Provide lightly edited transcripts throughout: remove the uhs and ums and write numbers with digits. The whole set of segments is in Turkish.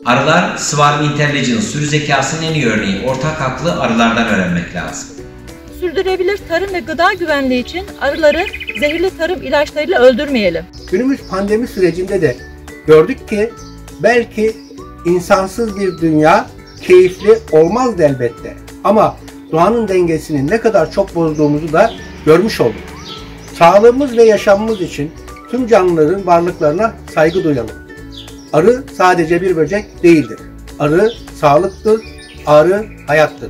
Arılar, Swarm Intelligence sürü zekasının en iyi örneği. Ortak aklı arılardan öğrenmek lazım. Sürdürülebilir tarım ve gıda güvenliği için arıları zehirli tarım ilaçlarıyla öldürmeyelim. Günümüz pandemi sürecinde de gördük ki belki insansız bir dünya keyifli olmazdı elbette. Ama doğanın dengesini ne kadar çok bozduğumuzu da görmüş olduk. Sağlığımız ve yaşamımız için tüm canlıların varlıklarına saygı duyalım. Arı sadece bir böcek değildir. Arı sağlıktır, arı hayattır.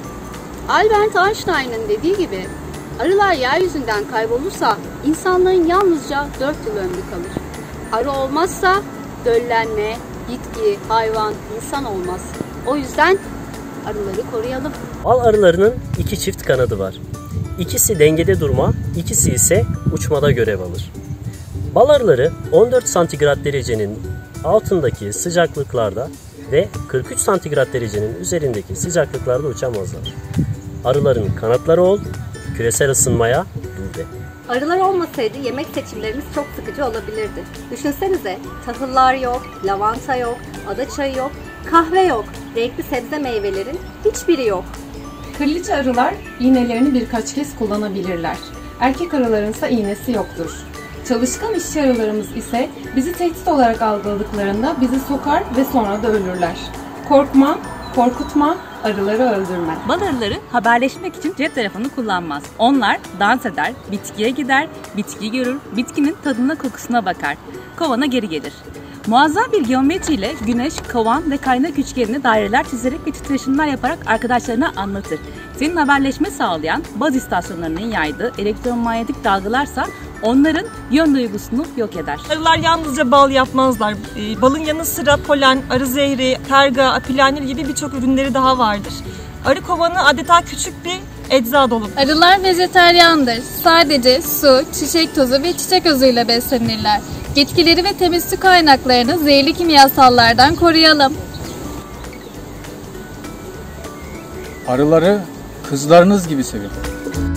Albert Einstein'ın dediği gibi, arılar yeryüzünden kaybolursa insanların yalnızca 4 yıl ömrü kalır. Arı olmazsa döllenme, bitki, hayvan, insan olmaz. O yüzden arıları koruyalım. Bal arılarının 2 çift kanadı var. İkisi dengede durma, ikisi ise uçmada görev alır. Bal arıları 14 santigrat derecenin altındaki sıcaklıklarda ve 43 santigrat derecenin üzerindeki sıcaklıklarda uçamazlar. Arıların kanatları ol, küresel ısınmaya dur de. Arılar olmasaydı yemek seçimlerimiz çok sıkıcı olabilirdi. Düşünsenize, tahıllar yok, lavanta yok, ada çayı yok, kahve yok, renkli sebze meyvelerin hiçbiri yok. Kraliçe arılar iğnelerini birkaç kez kullanabilirler. Erkek arıların ise iğnesi yoktur. Çalışkan işçi arılarımız ise bizi tehdit olarak algıladıklarında bizi sokar ve sonra da ölürler. Korkma, korkutma, arıları öldürme. Bal arıları haberleşmek için cep telefonu kullanmaz. Onlar dans eder, bitkiye gider, bitkiyi görür, bitkinin tadına kokusuna bakar. Kovana geri gelir. Muazzam bir geometriyle güneş, kovan ve kaynak üçgenine daireler çizerek ve titreşimler yaparak arkadaşlarına anlatır. Senin haberleşme sağlayan baz istasyonlarının yaydığı elektromanyetik dalgalarsa onların yön duygusunu yok eder. Arılar yalnızca bal yapmazlar. Balın yanı sıra polen, arı zehri, terga, apilanir gibi birçok ürünleri daha vardır. Arı kovanı adeta küçük bir ecza doludur. Arılar vejetaryandır. Sadece su, çiçek tozu ve çiçek özüyle beslenirler. Bitkileri ve temiz su kaynaklarını zehirli kimyasallardan koruyalım. Arıları kızlarınız gibi sevin.